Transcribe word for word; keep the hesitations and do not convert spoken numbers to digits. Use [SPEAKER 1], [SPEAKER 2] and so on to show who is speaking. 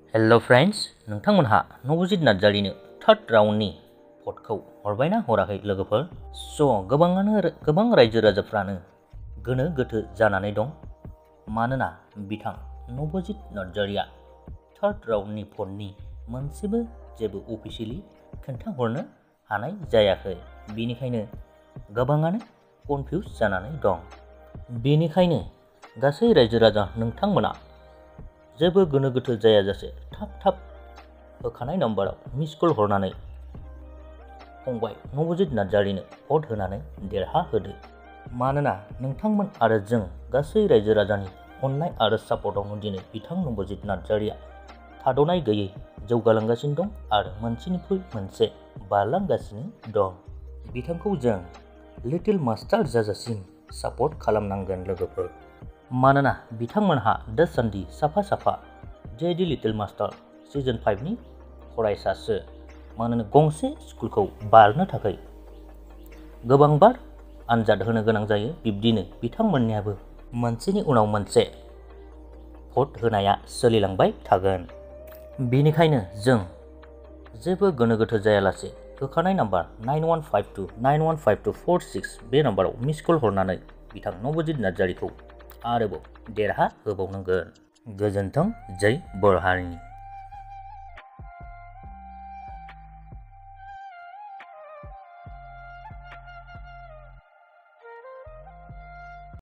[SPEAKER 1] Hello friends, नोंथांमोनहा Nabajit नार्जारीनो third राउन्डनि भटखौ हरबायना हराखै लोगोफोर? स' गोबाङानो गोबां रायजो राजाफ्रानो गोनो गोथो जानानै दं, मानोना बिथां नबजित नार्जारीया थार्ड राउन्डनि भटनि मोनसेबो जेबो अफिसियेलि खोन्थाहरनो हानाय जायाखै। बेनिखायनो गोबाङानो कनफिउज जानानै दं। बेनिखायनो गासै रायजो राजा नोंथांमोना जेबो गोनो गोथो जायाजासे थाब थाब होखानाय नाम्बाराव मिस कल हरनानै फंबाय नबजित नार्जारीनो भट होनानै देरहाहोदो। मानोना नोंथांमोन आरो जों गासै रायजो राजानि अननाय आरो सापर्टआवनो दिनै बिथां नबजित नार्जारीया थाद'नाय गैयै जौगालांगासिनो दं आरो मोनसेनिख्रुइ मोनसे बारलांगासिनो दं। बिथांखौ जों लिटिल मास्टार जाजासिम सापर्ट खालामनांगोन लोगोफोर। मानोना बिथांमोनहा दासान्दि साफा साफा जेदि लिटिल मास्टार सिजन फाइभनि फरायसासो। मानोना गंसे स्कुलखौ बारनो थाखाय गोबां बार आनजाद होनो गोनां जायो। बिब्दिनो बिथांमोननियाबो मोनसेनि उनाव मोनसे भट होनाया सोलिलांबाय थागोन। बेनिखायनो जों जेबो गोनो गोथो जायालासे होखानाय number nine one five two nine one five two four six बे नाम्बाराव मिस कल हरनानै बिथां नबजित नार्जारीखौ आरोबाव देरहा होबावनांगोन। गोजोन्थों, जै बर' हारिनि।